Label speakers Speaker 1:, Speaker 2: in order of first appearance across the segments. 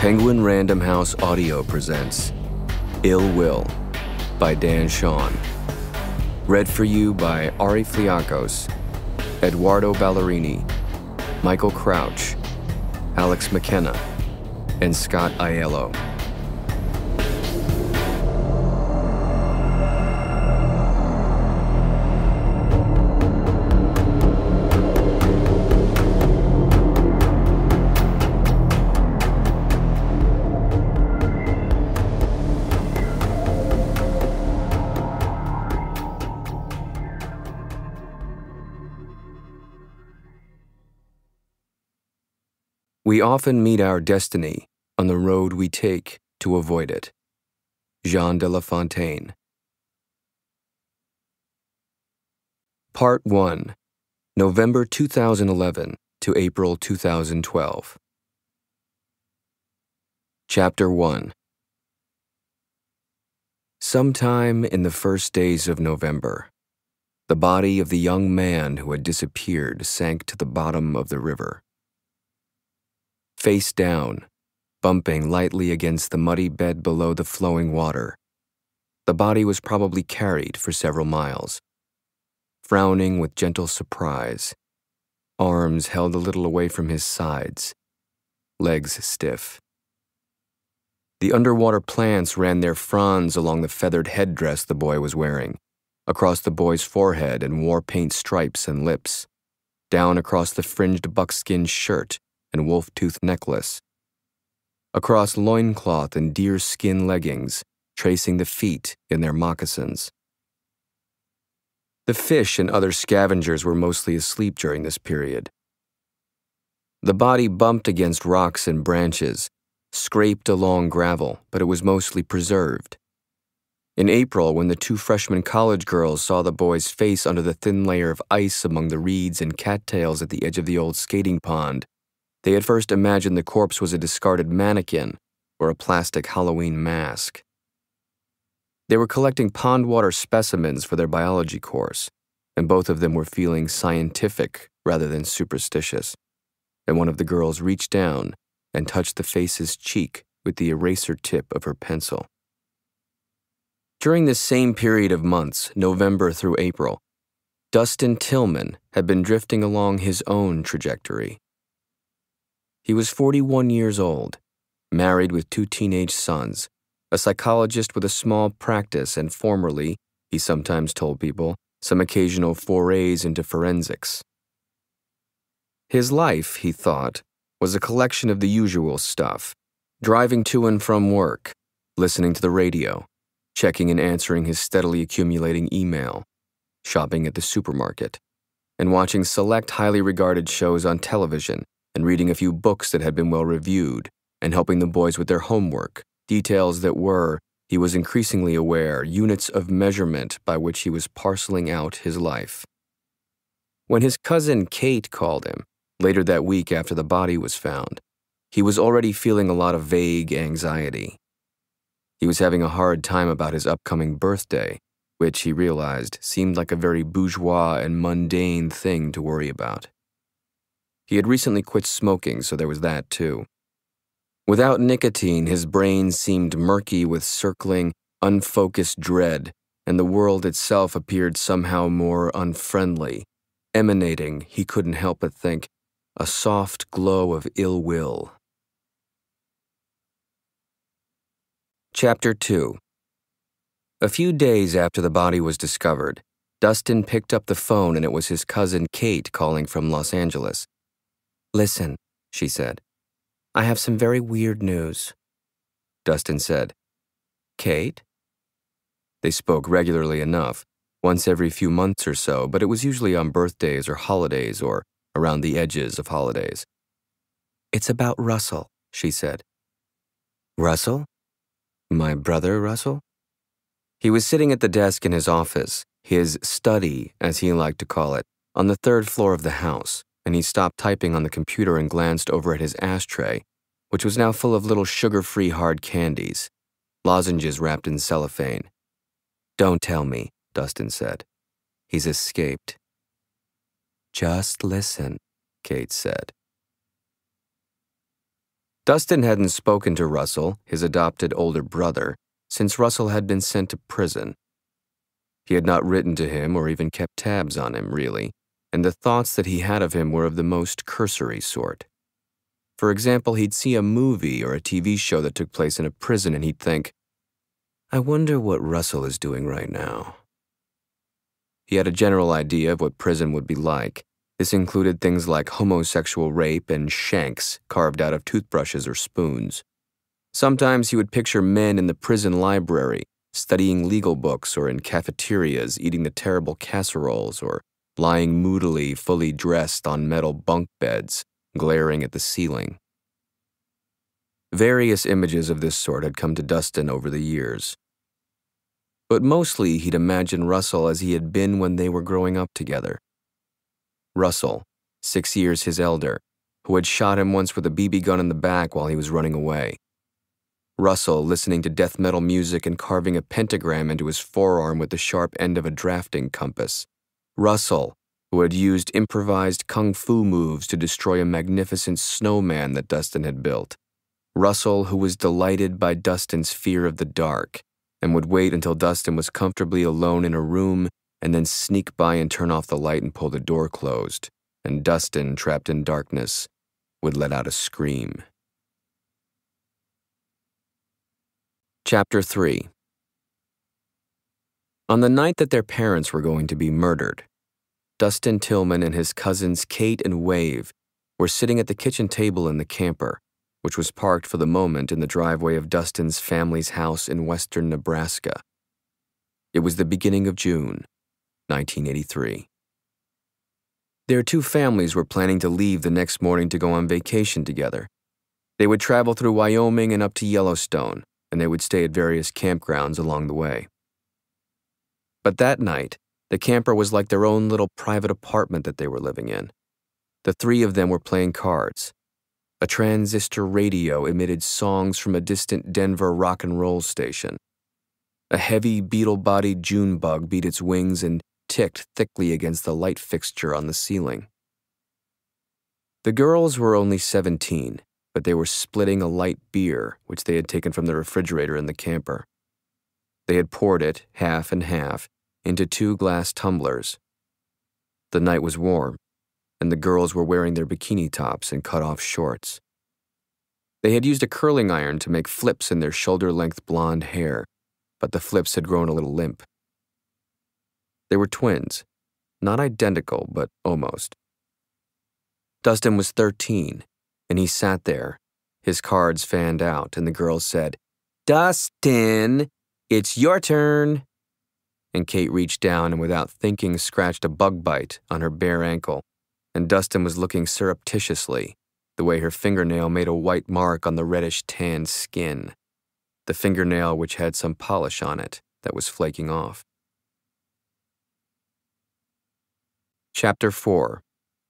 Speaker 1: Penguin Random House Audio presents Ill Will by Dan Chaon. Read for you by Fliakos, Edoardo Ballerini, Michael Crouch, Alex McKenna, and Scott Aiello. We often meet our destiny on the road we take to avoid it. Jean de La Fontaine. Part 1, November 2011 to April 2012. Chapter 1. Sometime in the first days of November, the body of the young man who had disappeared sank to the bottom of the river. Face down, bumping lightly against the muddy bed below the flowing water, the body was probably carried for several miles. Frowning with gentle surprise, arms held a little away from his sides, legs stiff. The underwater plants ran their fronds along the feathered headdress the boy was wearing, across the boy's forehead and war paint stripes and lips, down across the fringed buckskin shirt and wolf-tooth necklace, across loincloth and deer-skin leggings, tracing the feet in their moccasins. The fish and other scavengers were mostly asleep during this period. The body bumped against rocks and branches, scraped along gravel, but it was mostly preserved. In April, when the two freshman college girls saw the boy's face under the thin layer of ice among the reeds and cattails at the edge of the old skating pond, they had first imagined the corpse was a discarded mannequin or a plastic Halloween mask. They were collecting pond water specimens for their biology course, and both of them were feeling scientific rather than superstitious, and one of the girls reached down and touched the face's cheek with the eraser tip of her pencil. During this same period of months, November through April, Dustin Tillman had been drifting along his own trajectory. He was 41 years old, married with 2 teenage sons, a psychologist with a small practice, and formerly, he sometimes told people, some occasional forays into forensics. His life, he thought, was a collection of the usual stuff: driving to and from work, listening to the radio, checking and answering his steadily accumulating email, shopping at the supermarket, and watching select highly regarded shows on television, and reading a few books that had been well reviewed, and helping the boys with their homework, details that were, he was increasingly aware, units of measurement by which he was parceling out his life. When his cousin Kate called him, later that week after the body was found, he was already feeling a lot of vague anxiety. He was having a hard time about his upcoming birthday, which, he realized, seemed like a very bourgeois and mundane thing to worry about. He had recently quit smoking, so there was that too. Without nicotine, his brain seemed murky with circling, unfocused dread, and the world itself appeared somehow more unfriendly, emanating, he couldn't help but think, a soft glow of ill will. Chapter 2. A few days after the body was discovered, Dustin picked up the phone and it was his cousin Kate calling from Los Angeles. "Listen," she said, "I have some very weird news." Dustin said, "Kate?" They spoke regularly enough, once every few months or so, but it was usually on birthdays or holidays or around the edges of holidays. "It's about Russell," she said. "Russell? My brother Russell?" He was sitting at the desk in his office, his study, as he liked to call it, on the 3rd floor of the house, and he stopped typing on the computer and glanced over at his ashtray, which was now full of little sugar-free hard candies, lozenges wrapped in cellophane. "Don't tell me," Dustin said. "He's escaped." "Just listen," Kate said. Dustin hadn't spoken to Russell, his adopted older brother, since Russell had been sent to prison. He had not written to him or even kept tabs on him, really, and the thoughts that he had of him were of the most cursory sort. For example, he'd see a movie or a TV show that took place in a prison and he'd think, I wonder what Russell is doing right now. He had a general idea of what prison would be like. This included things like homosexual rape and shanks carved out of toothbrushes or spoons. Sometimes he would picture men in the prison library, studying legal books, or in cafeterias eating the terrible casseroles, or lying moodily, fully dressed on metal bunk beds, glaring at the ceiling. Various images of this sort had come to Dustin over the years. But mostly he'd imagine Russell as he had been when they were growing up together. Russell, 6 years his elder, who had shot him once with a BB gun in the back while he was running away. Russell listening to death metal music and carving a pentagram into his forearm with the sharp end of a drafting compass. Russell, who had used improvised kung fu moves to destroy a magnificent snowman that Dustin had built. Russell, who was delighted by Dustin's fear of the dark and would wait until Dustin was comfortably alone in a room and then sneak by and turn off the light and pull the door closed, and Dustin, trapped in darkness, would let out a scream. Chapter 3. On the night that their parents were going to be murdered, Dustin Tillman and his cousins Kate and Wave were sitting at the kitchen table in the camper, which was parked for the moment in the driveway of Dustin's family's house in western Nebraska. It was the beginning of June, 1983. Their two families were planning to leave the next morning to go on vacation together. They would travel through Wyoming and up to Yellowstone, and they would stay at various campgrounds along the way. But that night, the camper was like their own little private apartment that they were living in. The three of them were playing cards. A transistor radio emitted songs from a distant Denver rock and roll station. A heavy beetle-bodied June bug beat its wings and ticked thickly against the light fixture on the ceiling. The girls were only 17, but they were splitting a light beer, which they had taken from the refrigerator in the camper. They had poured it, half and half, into 2 glass tumblers. The night was warm, and the girls were wearing their bikini tops and cut-off shorts. They had used a curling iron to make flips in their shoulder-length blonde hair, but the flips had grown a little limp. They were twins, not identical, but almost. Dustin was 13, and he sat there, his cards fanned out, and the girls said, "Dustin, it's your turn." And Kate reached down and without thinking scratched a bug bite on her bare ankle, and Dustin was looking surreptitiously, the way her fingernail made a white mark on the reddish-tanned skin, the fingernail which had some polish on it that was flaking off. Chapter 4.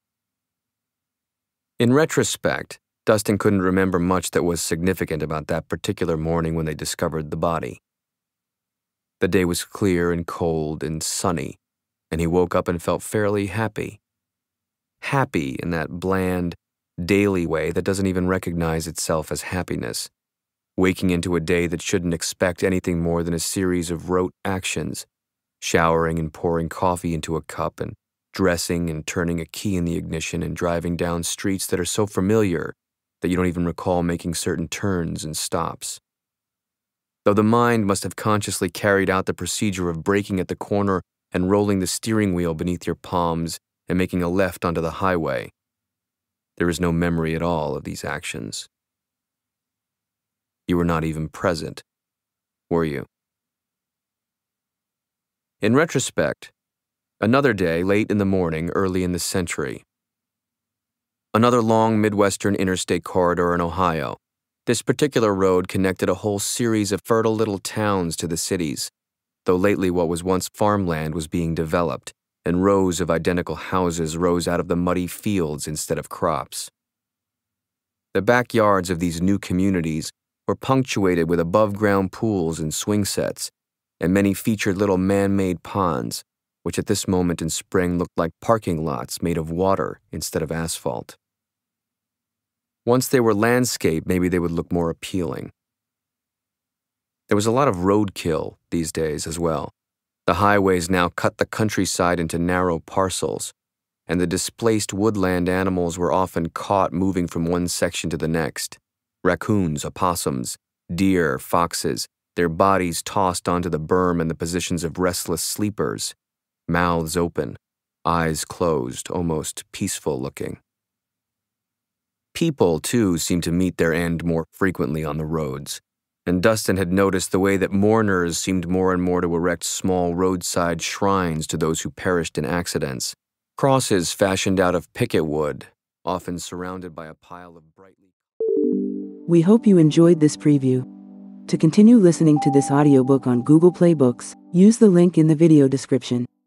Speaker 1: In retrospect, Dustin couldn't remember much that was significant about that particular morning when they discovered the body. The day was clear and cold and sunny, and he woke up and felt fairly happy. Happy in that bland, daily way that doesn't even recognize itself as happiness, waking into a day that shouldn't expect anything more than a series of rote actions, showering and pouring coffee into a cup and dressing and turning a key in the ignition and driving down streets that are so familiar that you don't even recall making certain turns and stops. Though the mind must have consciously carried out the procedure of braking at the corner and rolling the steering wheel beneath your palms and making a left onto the highway, there is no memory at all of these actions. You were not even present, were you? In retrospect, another day, late in the morning, early in the century. Another long Midwestern interstate corridor in Ohio. This particular road connected a whole series of fertile little towns to the cities, though lately what was once farmland was being developed, and rows of identical houses rose out of the muddy fields instead of crops. The backyards of these new communities were punctuated with above-ground pools and swing sets, and many featured little man-made ponds, which at this moment in spring looked like parking lots made of water instead of asphalt. Once they were landscape, maybe they would look more appealing. There was a lot of roadkill these days as well. The highways now cut the countryside into narrow parcels, and the displaced woodland animals were often caught moving from one section to the next. Raccoons, opossums, deer, foxes, their bodies tossed onto the berm in the positions of restless sleepers, mouths open, eyes closed, almost peaceful looking. People, too, seemed to meet their end more frequently on the roads, and Dustin had noticed the way that mourners seemed more and more to erect small roadside shrines to those who perished in accidents, crosses fashioned out of picket wood, often surrounded by a pile of brightly...
Speaker 2: We hope you enjoyed this preview. To continue listening to this audiobook on Google Play Books, use the link in the video description.